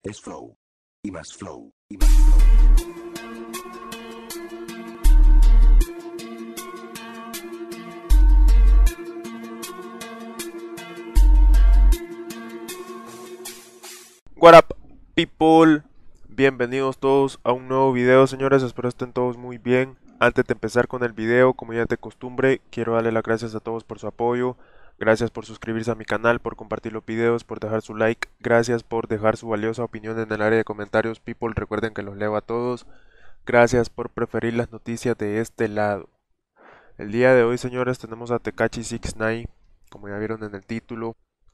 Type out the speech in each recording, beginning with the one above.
es flow. Y más flow. Y más flow. What up, people? Bienvenidos todos a un nuevo video, señores. Espero estén todos muy bien. Antes de empezar con el video, como ya es de costumbre, quiero darle las gracias a todos por su apoyo. Gracias por suscribirse a mi canal, por compartir los videos, por dejar su like. Gracias por dejar su valiosa opinión en el área de comentarios, people. Recuerden que los leo a todos. Gracias por preferir las noticias de este lado. El día de hoy, señores, tenemos a Tekashi 69, como ya vieron en el título.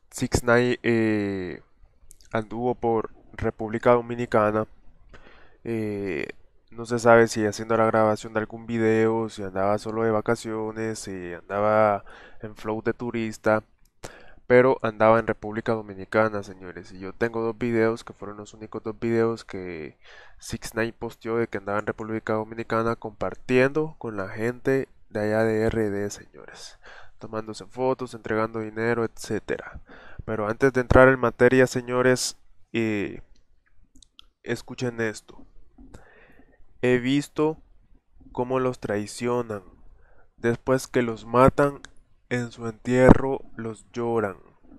69 anduvo por República Dominicana. No se sabe si haciendo la grabación de algún video, si andaba solo de vacaciones, si andaba en flow de turista, pero andaba en República Dominicana, señores. Y yo tengo dos videos que fueron los únicos dos videos que 69 posteó de que andaba en República Dominicana compartiendo con la gente de allá de RD, señores, tomándose fotos, entregando dinero, etcétera. Pero antes de entrar en materia, señores, escuchen esto. He visto cómo los traicionan. Después que los matan, en su entierro los lloran.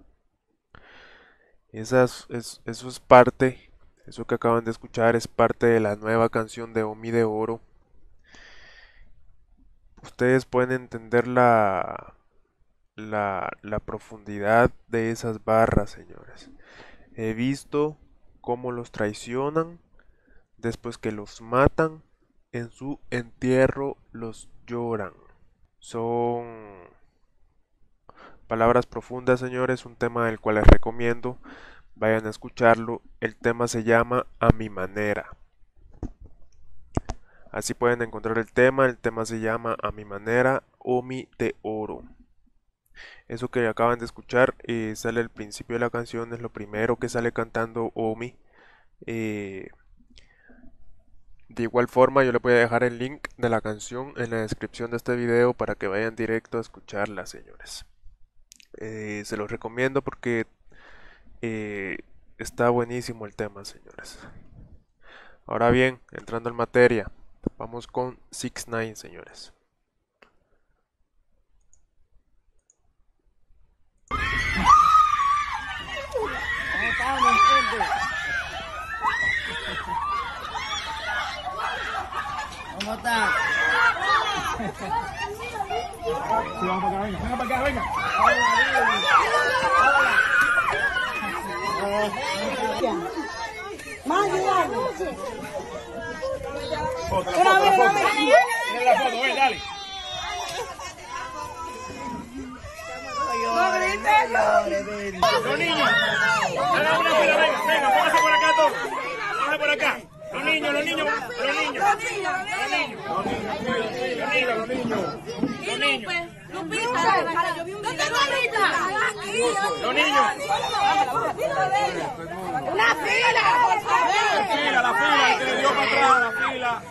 Eso es parte, eso que acaban de escuchar es parte de la nueva canción de Omi de Oro. Ustedes pueden entender la profundidad de esas barras, señores. He visto cómo los traicionan. Después que los matan, en su entierro los lloran. Son palabras profundas, señores, un tema del cual les recomiendo. Vayan a escucharlo. El tema se llama A Mi Manera. Así pueden encontrar el tema se llama A Mi Manera, Omi de Oro. Eso que acaban de escuchar sale al principio de la canción, es lo primero que sale cantando Omi. De igual forma, yo les voy a dejar el link de la canción en la descripción de este video para que vayan directo a escucharla, señores. Se los recomiendo porque está buenísimo el tema, señores. Ahora bien, entrando en materia, vamos con 69, señores. ¿Cómo está? Sí, vamos para acá, venga, venga para acá, venga. Más ayudarme. Foto, la foto. Mira la foto, ven, dale. Los niños, hagan una fila, venga, pónganse por acá todos. Pónganse por acá. Los niños. Los niños. Una fila, por favor. La fila, que le dio para atrás, la fila.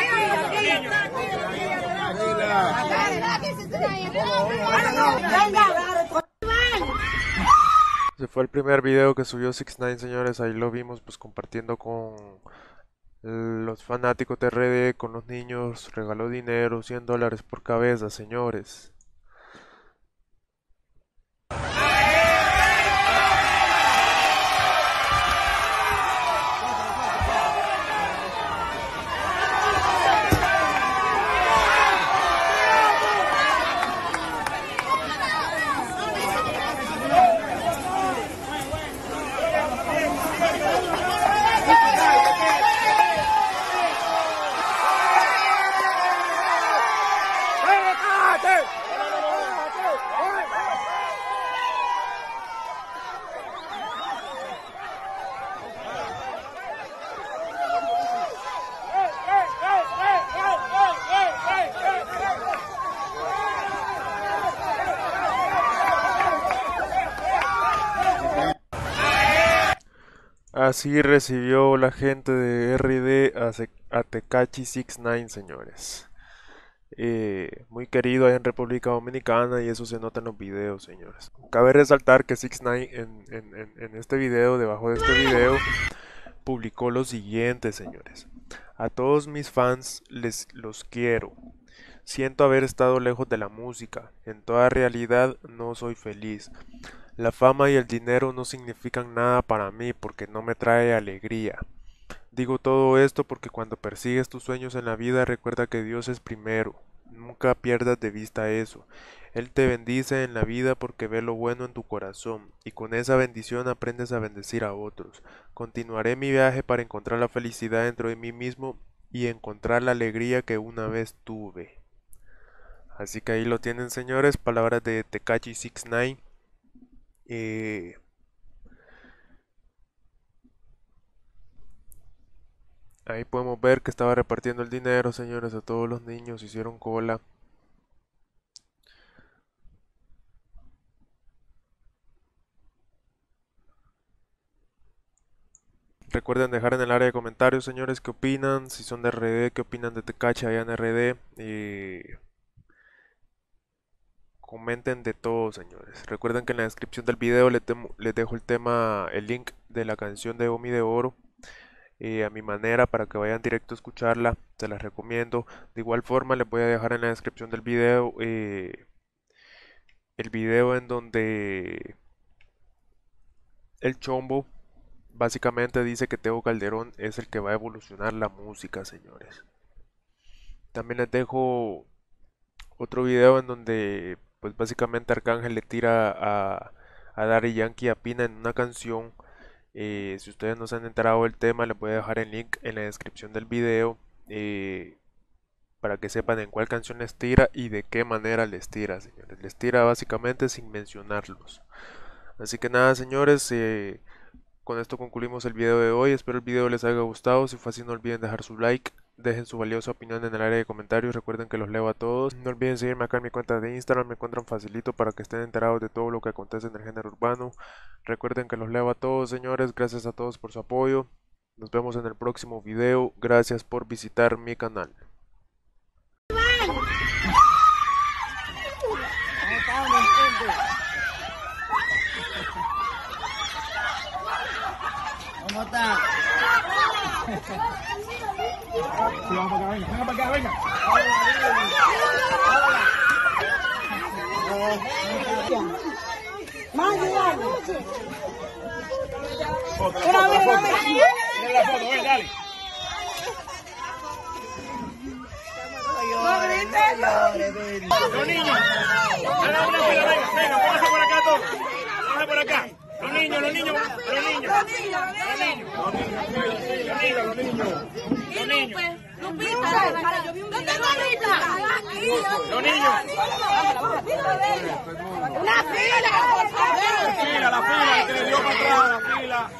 Ese fue el primer video que subió 69, señores. Ahí lo vimos pues compartiendo con los fanáticos de RD, con los niños. Regaló dinero, $100 por cabeza, señores. Así recibió la gente de RD a Tekashi 69, señores. Muy querido allá en República Dominicana y eso se nota en los videos, señores. Cabe resaltar que 69 en este video, debajo de este video, publicó lo siguiente, señores. A todos mis fans los quiero. Siento haber estado lejos de la música. En toda realidad no soy feliz. La fama y el dinero no significan nada para mí porque no me trae alegría. Digo todo esto porque cuando persigues tus sueños en la vida recuerda que Dios es primero. Nunca pierdas de vista eso. Él te bendice en la vida porque ve lo bueno en tu corazón y con esa bendición aprendes a bendecir a otros. Continuaré mi viaje para encontrar la felicidad dentro de mí mismo y encontrar la alegría que una vez tuve. Así que ahí lo tienen, señores, palabras de Tekashi 69. Ahí podemos ver que estaba repartiendo el dinero, señores, a todos los niños, hicieron cola. Recuerden dejar en el área de comentarios, señores, qué opinan, si son de RD, qué opinan de Tekashi allá en RD. Comenten de todo, señores. Recuerden que en la descripción del video les dejo el link de la canción de Omi de Oro. A mi manera para que vayan directo a escucharla, se las recomiendo. De igual forma les voy a dejar en la descripción del video el video en donde el Chombo básicamente dice que Tego Calderón es el que va a evolucionar la música, señores. También les dejo otro video en donde pues básicamente Arcángel le tira a Daddy Yankee a Pina en una canción. Si ustedes no se han enterado del tema, les voy a dejar el link en la descripción del video para que sepan en cuál canción les tira y de qué manera les tira, señores. Les tira básicamente sin mencionarlos. Así que nada, señores, con esto concluimos el video de hoy. Espero el video les haya gustado. Si fue así, no olviden dejar su like. Dejen su valiosa opinión en el área de comentarios. Recuerden que los leo a todos. No olviden seguirme acá en mi cuenta de Instagram. Me encuentran facilito para que estén enterados de todo lo que acontece en el género urbano. Recuerden que los leo a todos, señores. Gracias a todos por su apoyo. Nos vemos en el próximo video. Gracias por visitar mi canal. ¿Cómo está? Sí, vamos para acá, venga para acá, venga. Más ayudarme. Foto, la foto. Mira la foto, ven, dale. Los niños, hagan una fila, venga, pónganse por acá todos. Pónganse por acá. Los niños. Los niños. Una fila, por favor. La fila, que le dio para atrás, la fila.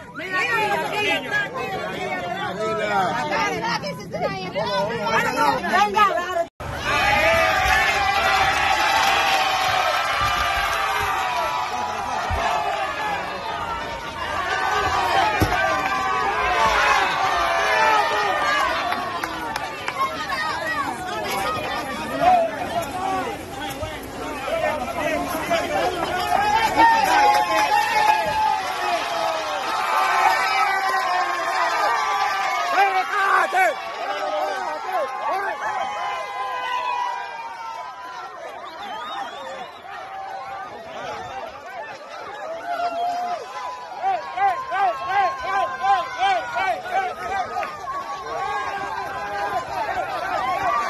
Venga.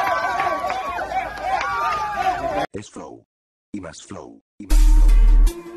Es flow. Y más flow. Y más flow.